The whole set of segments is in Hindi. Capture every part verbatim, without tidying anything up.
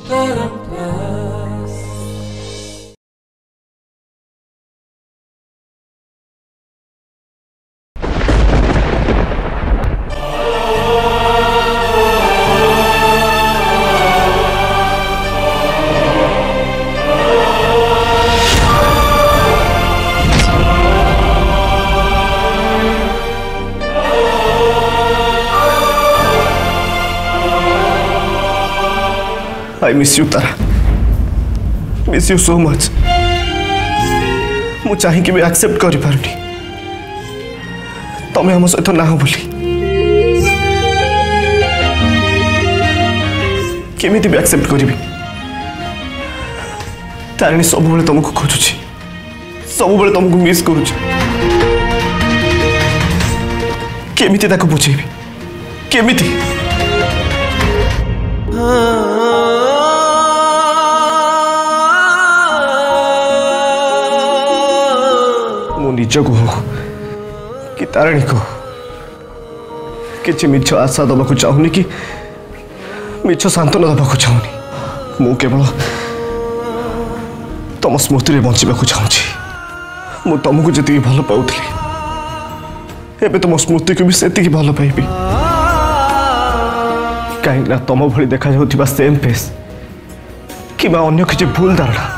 I miss you, Tara. Miss you so much. मुझे चाहिए कि मैं एक्सेप्ट करी पारुनी तमें हम सहित ना हो बोली केमिति भी एक्सेप्ट करी तारिणी सब बेले तुमको खोजुची सब बेले तुमको मिस करुची केमिति ताको बुझेबी केमिति निज को कि तारिणी को किसी मिछ आशा दबा चाहूनी कि मिछ सांत्वना दबा चाहूनी मु केवल तुम स्मृति बंचा चाहूँगी मु तुमको जी भल पाऊली एवं तुम स्मृति को भी से भल पाइबी कहीं तुम भली देखा जाउथिबा सेम फेस कि अन्य किसी भूल धारणा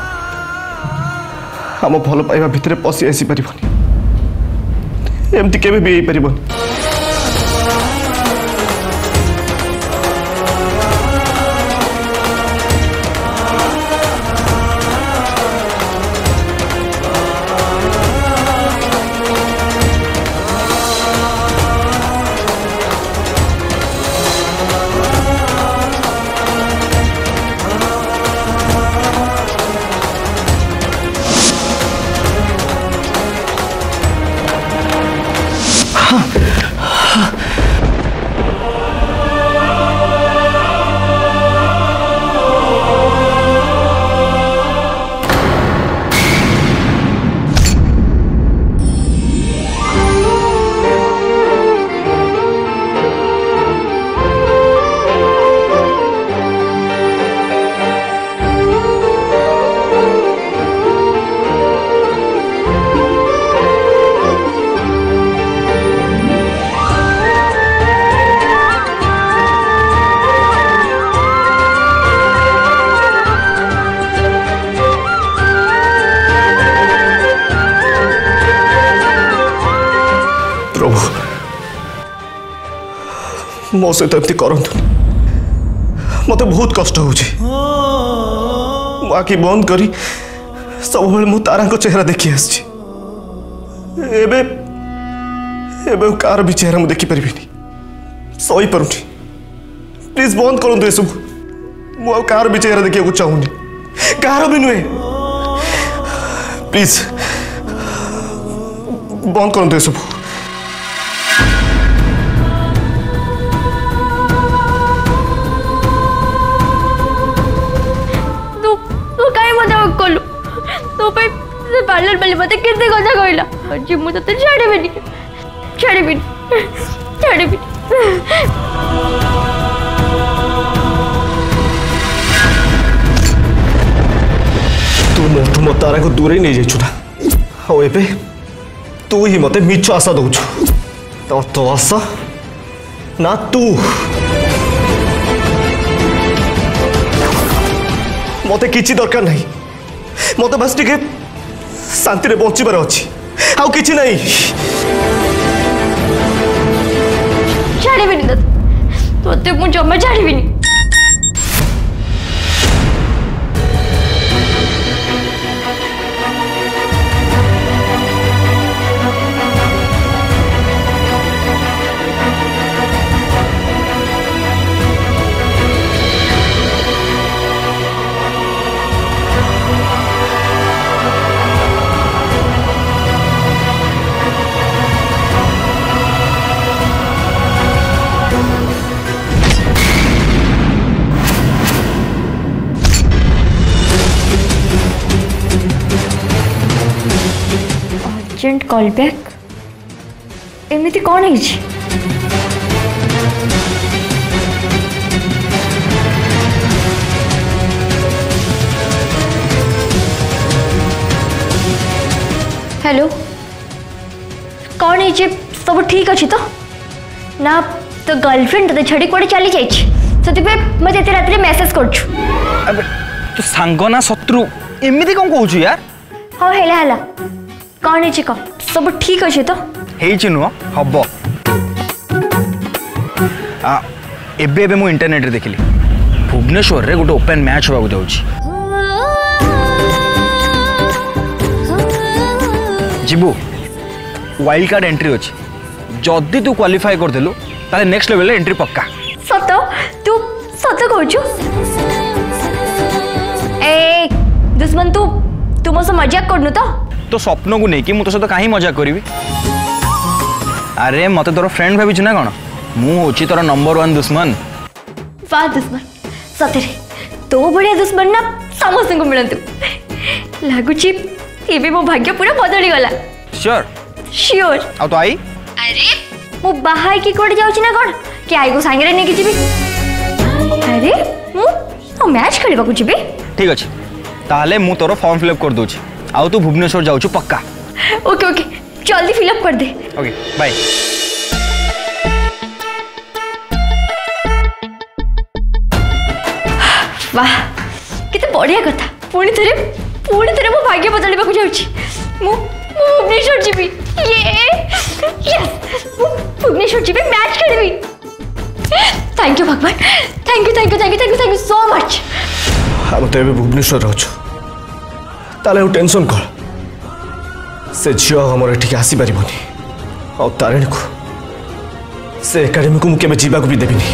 आम भल पाइबा भितर पशि आसी पारिबनी एमती केबे भी पारिबनी मो सहित एमती करतु मत बहुत कष्ट हो आखि बंद करी सब मु तारा चेहरा देखी आसी कार भी चेहरा मुझे देखी पारि सही पारुनी प्लीज बंद करूँ ये सब मु कार भी चेहरा देखा चाहूनी कार भी नुहे प्लीज बंद करूँ ये सब पार्लर वाले मत केते कथा कहला आज मु तते छाड़बेनी छाड़बेनी छाड़बेनी तू मोटू मत तारा को दूर ही नहीं जाइछु ना हो एबे तू ही मते मिछ आशा दउछु तो तो आशा ना तू मते किछि दरकार नहीं मते बस टिके शांति रे बचिबार अछि आउ किछि नहीं छाड़बेनी तोते मु जम्मा छाड़बेनी अर्जेंट कॉल बैक एमती कौन है हेलो कौन है जे सब ठीक अच्छी तो ना तो गर्लफ्रेंड तो छड़ी कोड़े चली जाइए से मैं एत रात मेसेज कर तू सांग ना शत्रु एमती कौन कहूँ यार हाँ है है कौन है कह सब ठीक अच्छे तो हे नुह हम एबे एबे मु इंटरनेट रे देखिली भुवनेश्वर रे गोटे ओपन मैच होगा जाऊँ जीबू वाइल्ड कार्ड एंट्री अच्छी जदि तू क्वालिफाई करदेलु ताले नेक्स्ट लेवल एंट्री पक्का सत तू सत कहू ए दुश्मन तू तू मो मजाक करनु तो तो स्वप्न को लेकिन मु तो सहित कहीं मजाक करी अरे मत तोर फ्रेंड भावी ना कौन मुझे तोर नंबर वन दुश्मन वाह दुश्मन सतरे तो बढ़िया दुश्मन ना समस्त को मिलतु लगुच ये मो भाग्य पूरा बदली गला श्योर श्योर आ तो आई अरे मु बाहा की कोड जाउची ना कोन कि आई को सांगे रे नेकी जीबी अरे मु तो मैच खेलबा को जीबी ठीक अछि ताले मु तोर फॉर्म फिल अप कर दोची आ तू भुवनेश्वर जाउछु पक्का ओके ओके जल्दी फिल अप कर दे ओके बाय वाह किते बढ़िया कथा पुणी थरे पुणी थरे मो भाग्य बदलबा को जाउची मु भुवनेश्वर जीबी ये यस भुवनेश्वर जीबी मैच खेलबी थैंक यू भगवान thank you thank you thank you thank you thank you so much हम तो भुवनेश्वर अच्छु ताले टेंशन कर से झील हमर एठिक आसी पारिबनी आ तारिणी को से एकाडेमी को मुझे जावाक भी देविनी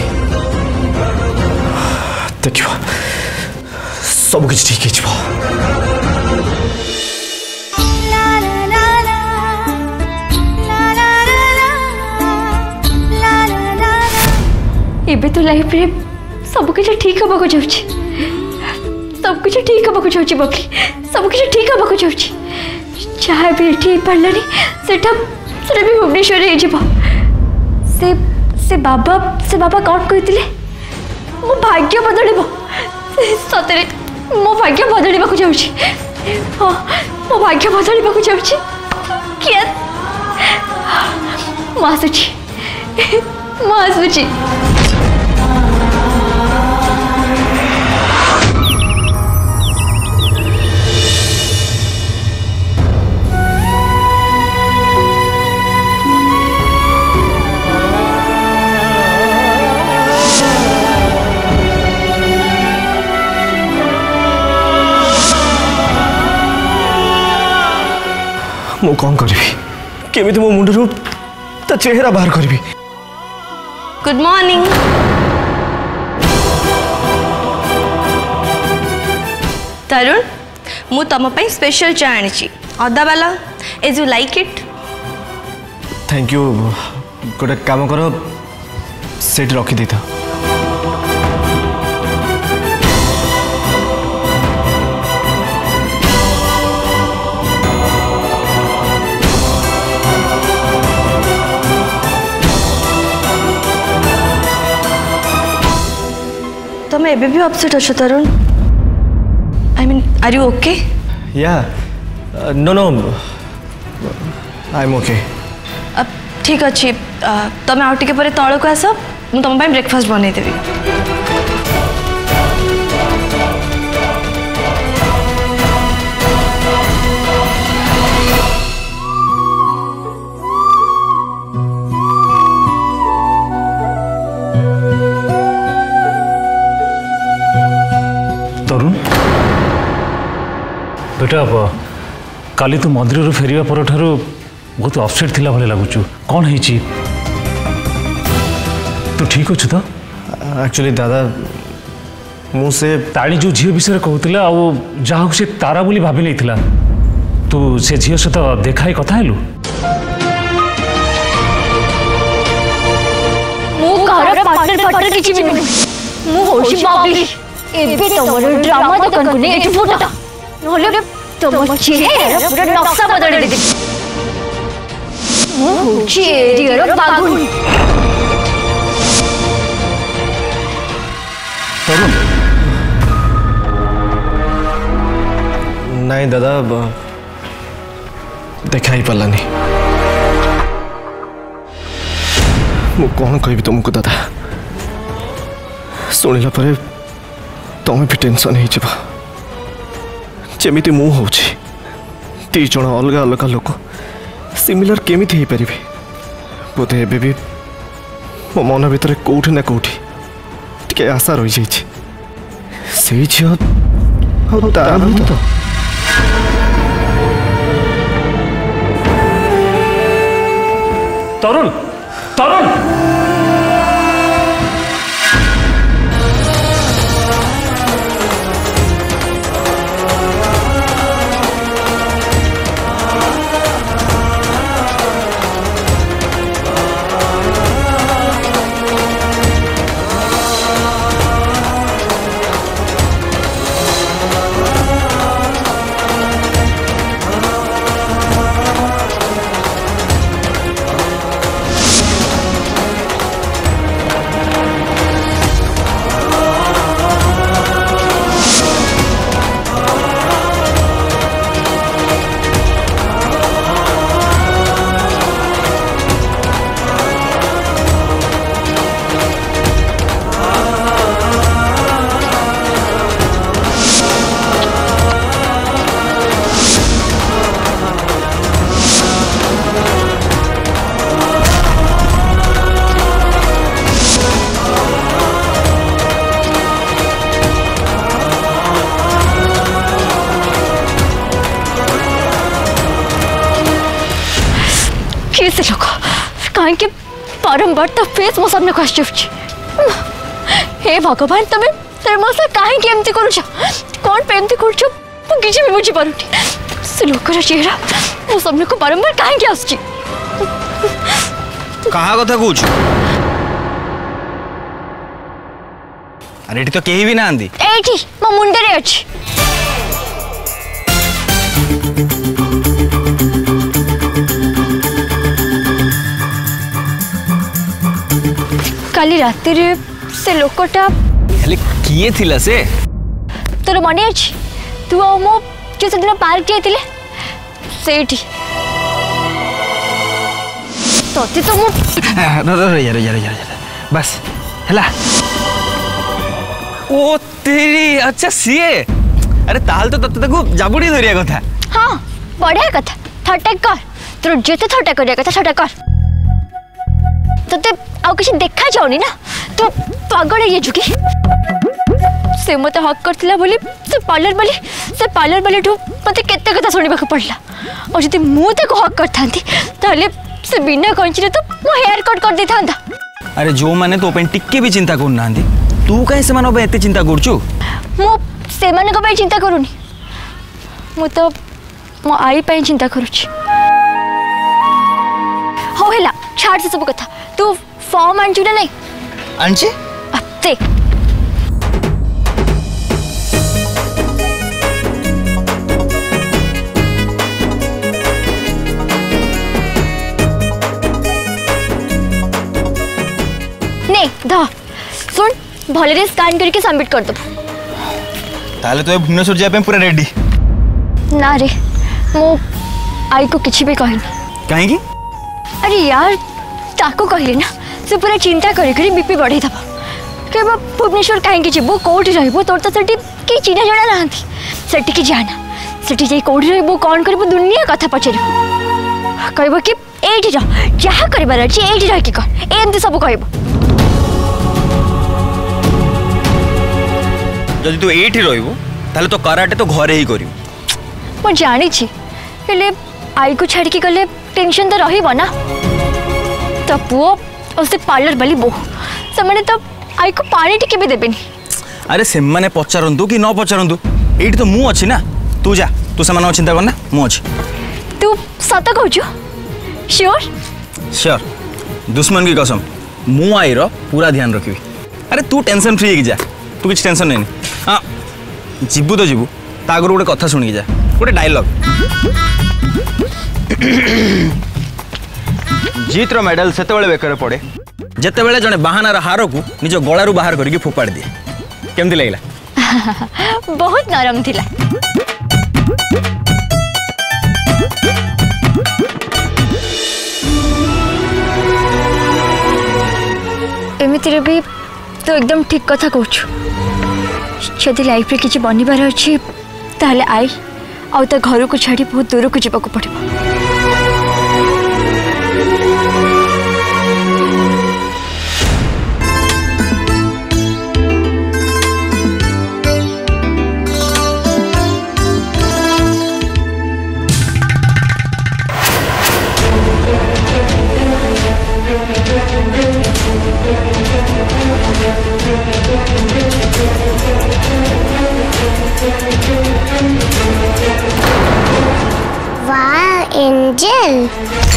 देखिए सब किछ ठीक हो एबे तो लाइफ रे सब कुछ ठीक होबा को जाउची सब कुछ ठीक होबा को जाउची बकली सब कुछ ठीक होबा को जाउची चाहे भी ठीक पड़लानी सेटा सेटा भी भुवनेश्वर रे जीव से से बाबा से बाबा कौन कहतिले मो भाग्य बदलिबो सतरे मो भाग्य बदलिबा को जाउची हां मो भाग्य बदलिबा को जाउची के मासुची मासुची मु कौन करी केमिति मो मुंडरू ता चेहरा बाहर करी गुड मॉर्निंग तरुण मु तुम स्पेशल चा आनी अदा वाला as you like it thank you गोटे काम कर सेट रखी देता तुम एबे भी अपसेट अच्छो Tarun I mean are you okay या no no I am okay अब ठीक अच्छे तुम आउ टिके परे तल को आस मु तुम ब्रेकफास्ट बनई देबी तरुण बेटा काली तू मंदिर फेरिया पर ठारू बहुत अपसेट थिला भले लगुचु कौन है तू ठीक अच्छु तो एक्चुअली दादा मुझे ताणी जो झील विषय कहूला जहाँ से तारा बोली भाभी नहीं तू से झील सहित देखाई कथा हेलु एबे तमरो ड्रामा दुकान को ने एठी फोटा नहले तम चेहरा पूरा नक्शा बदल दे मु होची एरिया रो बागुन तरुण नहीं दादा देखा ही पालानी मु कौन कह तुमको दादा शुणिला पर तुम भी टेंशन हो जमी मु हो दी जन अलग अलग लोक सिमिलर केमी हो पारे बोधे एबे भी मो मन भीतर कौटी ना कौटी टे आशा रही जाइए झील तो तरुण तरुण से लोग कहीं बारंबार तो फेस मो सामने को हे भगवान तुम्हें तेरे मो से कहीं एमती करूछ कौन पे एमती करूछ मु किछि भी बुझी पारुनी से लोकर चेहरा मो सामने को बारंबार कहीं आछी कहा कथा कहूछ अरे एठी तो केही भी ना आंदी एठी मो मुंडे रे अछि काली रात से लोकटा किए थिला से तोर मन अच्छी तू आ मो जो से दिन पार्क जाइतिले सेठी तोते तो मु यार यार यार बस हला ओ तेरी अच्छा सीए अरे ताल तो तते को जाबुडी धरिया कथा हां बढ़िया कथा थट्टा कर तोर जेते थट्टा करिया कथा थट्टा कर तते आउ किसी देखा जाउनी ना तो पागल ये झुकी से मते हक करथिला बोली से पार्लर वाली से पार्लर वाली ठू मते केते कथा सुनिबा को पड़ला और जति मु ते को हक करथांती ताले से बिना कंचरे तो मो हेयर कट कर देथांता अरे जो माने तो पेन टिक्के भी चिंता करना आंदी तू काहे से मानो एते चिंता करछु मु से माने को पे चिंता करूनी मु तो मो आई पे चिंता करूची हो हेला छाड़ से सब कथा तू फॉर्म आंचू ना नहीं आंची अत्ते नहीं धा सुन भले स्कैन करके सबमिट कर दो ताले तो भुवनेश्वर जाय पे पूरा रेडी ना रे मो आई को किछि भी कहनी काहे की अरे यार ताको कहले ना से पूरा चिंता करी करी बीपी बढ़े दबा के बा भुवनेश्वर कहीं जीवो कौटी रहिबो तोर तो सेठी की चिन्ह जणा नांती सेठी की जाना सेठी जाई कौटी रहिबो कौन करबो दुनिया कथा पछेरिबो कहबो कि एठी रह जहा करबार अछि एठी रह के कर एमती सब कहबो जदि तू एठी रहिबो ताले तो कराटे तो घरे ही करियो मो जानी छी हेले आई को छाड़ के गले टेंशन तो रहिबो ना तो पुओ और से पार्लर वाली बो से माने तो आई को पानी टिके भी देबेनी अरे से माने पचारंतु कि न पचारंतु एठी तो मु अछि ना तू जा तू से माने चिंता करना मु अछि तू सत कहछु श्योर श्योर दुश्मन की कसम मु आई रो पूरा ध्यान रखिबी अरे तू टेंशन फ्री जा तू किछ टेंशन नहीं हां जीबू तो जीबू तागर गोटे कथा सुनी जा गोटे डायलॉग जीतर मेडल से बेकर पड़े जिते बड़े जड़े बाहानार हार को निज गलारू बाहर करके फोपाड़ दिए केमती लगला बहुत नरम थिला परिस्थिति भी तो एकदम ठीक कथा कहूँ। जदि लाइफ रे किसी बनबार अच्छी ताहले आई आउ ता घर को छाड़ी बहुत दूर को जावाक पड़ो। वाह एंजल,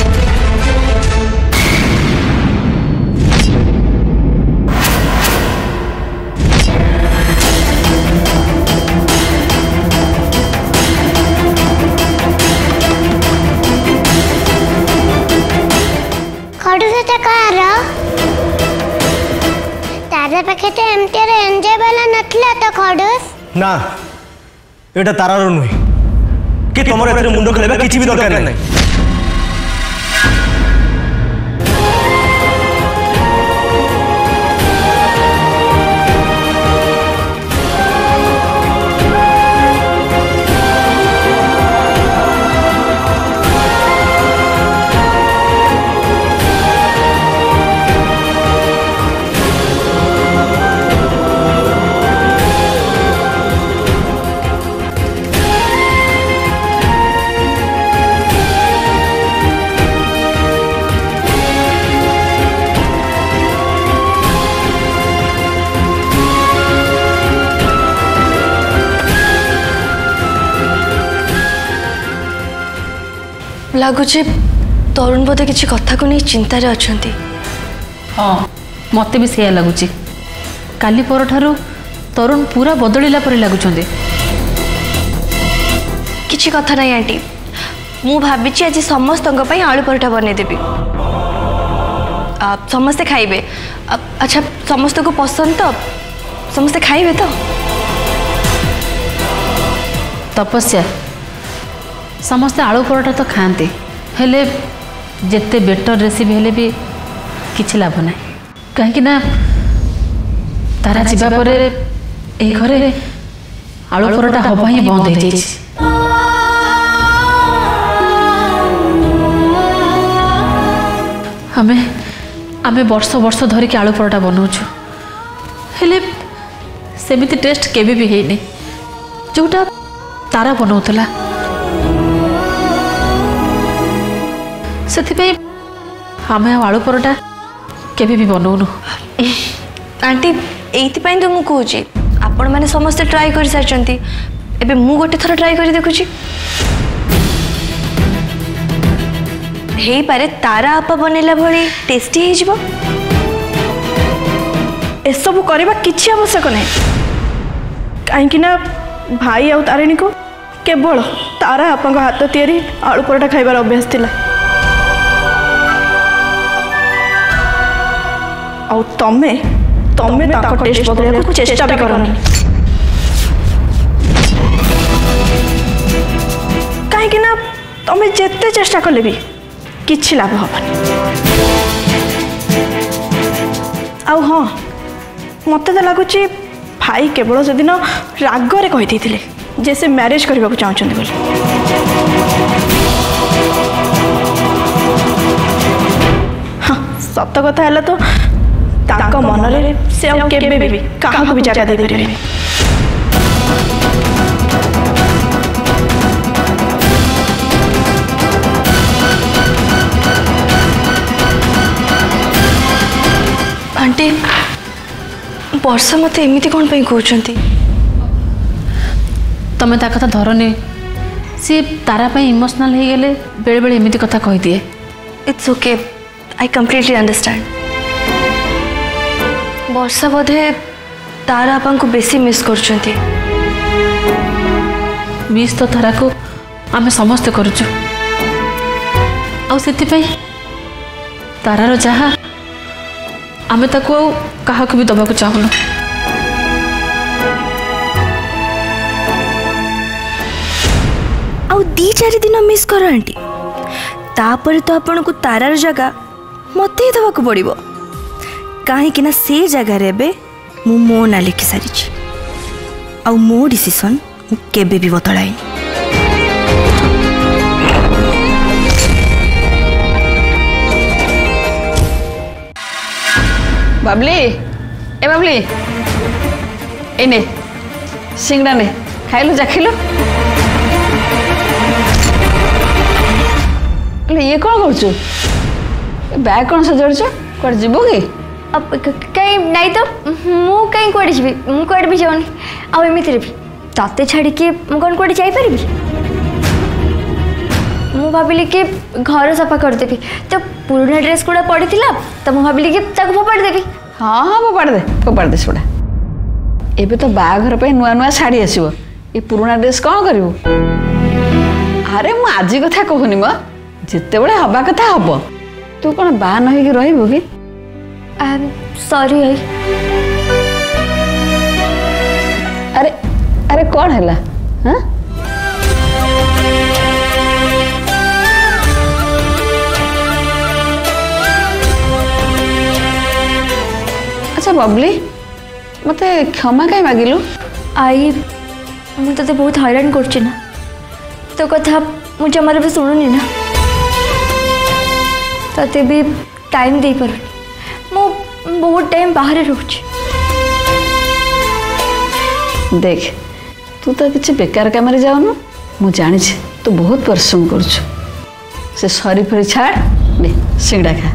खड़ू से कार तारा पाखे तो एमती एंजॉय वाला नथला तो खड़ूस ना एटा तारार नुहे कि तुम एथरे मुंड खेलबा किछि भी दरकार नहीं। लगुच तरुण बोधे किसी कथा को नहीं चिंतार अच्छा। हाँ मत भी से लगुच काली पर तरुण पूरा बदलिला पर लगुच। किसी कथा नहीं आंटी, मु भावी आज समस्त आलू परोठा बनईदेवी, समस्ते खाइबे। अच्छा समस्त को पसंद तो समस्ते खाइबे तो। तपस्या समस्ते आलू परोठा तो खाते हेले जेते बेटर रेसिपी हेले भी किछि लाभ ना, कहीं ना तारा जीवा पर ए घरे आलू परोठा हवा ही बंद हो जाइए। हमें आमे वर्ष वर्ष धरिक आलू परोठा बनाऊछु हेले सेमिति टेस्ट केबे भी हेनी जोटा तारा बनाउतला। से आमे आलू परोठा केबे भी बनाऊनु। आंटी एइथिपाई तो मु कहूची आपण माने समस्त ट्राई कर सारचंती, एबे मु गोटे थर ट्राई कर देखुची। हेई पारे तारा आपा बनेला भली टेस्टी हे जिवो। ए सब करबा किछि आवश्यक नै, काहे कि ना भाई आ तारिणी को केवल तारा आपा को हाथ तैयारी आलू परोठा खाइबार अभ्यास थिला। आउ तमे तमे ताको टेस्ट बदलने को चेष्टा भी करनी, कहीं ना तमे जेते चेष्टा कले भी किछि लाभ हबनी। आउ हाँ मते तो लगुच भाई केवल से दिन रागरे कही जे से मैरिज करने को चाहते बोली। हाँ सत कथा है तो ताको मन रे से अब केबे भी काहा भी जगह दे दे। आंटी वर्षा मत एमती कौन पे कहते तमे ता कथा धरनी, सी तारा पे इमोशनल हो गले बेले बेले एमती कथा कह दिए। It's okay, I completely understand. वर्षा बोधे तारा आपा को बेसी मिस करछंती। मिस तो तारा को आमे समस्ते करूछु, आ सेति पे तारार जहा आमे ताको कहा भी दबा को चाहूना। आउ दी चार दिन मिस कर आंटी, तापर तो आपन को तारार जगह मत ही दबा को पड़िबो, कहीं से जगार मु मो ना लिखि सारी आ मो डिसीजन केबे भी बदलाई। बाबली ए बाबली ए ने सिंगड़ा ने खाइलु चाखिलु ये कौन करछु बैग कौन सजाड़छ कर जीवो कि अब कहीं नहीं तो मु कहीं कोड़े जीवी मु कोड़े भी जाऊनी आ एमिति रे भी ताते छाड़ी के मु कोन कोड़े जाई परिबी मु भाबिली कि घर सफा कर देबी तो पुराना ड्रेस गुड़ा पड़ीथिला तो मु भाबिली कि ताको फोपाड़ देबी। हाँ हाँ फोपाड़ दे फोपाड़ दे सुड़ा एबे तो बाघर पे नुआ नुआ साड़ी आसीबो ये पुराना ड्रेस कौन करिवो। अरे मु आजी कथा कहूनी म जिते बड़े हवा कथा हब तू कौन बा न होइके रहइबो कि सॉरी आई अरे अरे कौन है हाँ अच्छा बबली मत क्षमा कहीं मागिलु आई मुझे तो बहुत हैरान कर ना तो कथा मुझे हमारे भी शुणुनी ना ते भी टाइम दे पार मु बहुत टाइम बाहर रोच देख तू तो किसी बेकार काम जाऊनु मु जानी तू बहुत परिश्रम करुछु से सरी फरी छाड़ दे सिंगड़ा खा।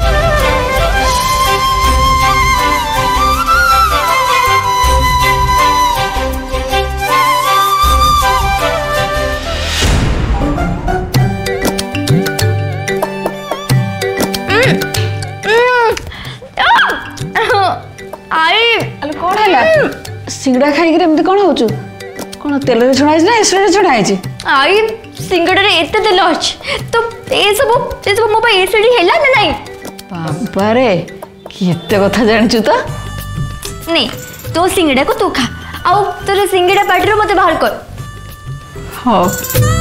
कौन है सिंगड़ा खाई कौन हो कौन तेल छुड़ा ना एसरे छुड़ाई आई सिंगड़ा रे एते तेल अछि तो ए सब ए सब मो पे एसडी हैला ना नहीं बाबा रे केते कथा जानिछु तो नहीं तो सिंगड़ा को तू खा आउ तोरे सिंगड़ा पार्टी रो मते बाहर कर। हां